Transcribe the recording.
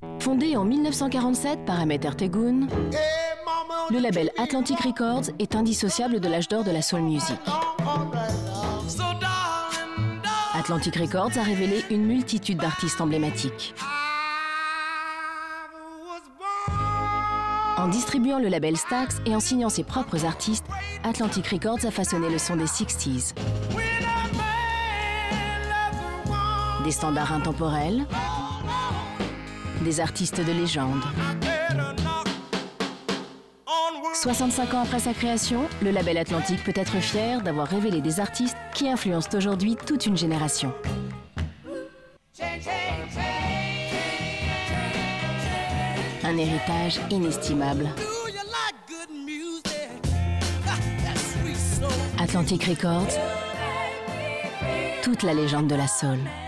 Fondé en 1947 par Ahmet Ertegun, le label Atlantic Records est indissociable de l'âge d'or de la soul music. Atlantic Records a révélé une multitude d'artistes emblématiques. En distribuant le label Stax et en signant ses propres artistes, Atlantic Records a façonné le son des 60s. Des standards intemporels, des artistes de légende. 65 ans après sa création, le label Atlantic peut être fier d'avoir révélé des artistes qui influencent aujourd'hui toute une génération. Un héritage inestimable. Atlantic Records, toute la légende de la soul.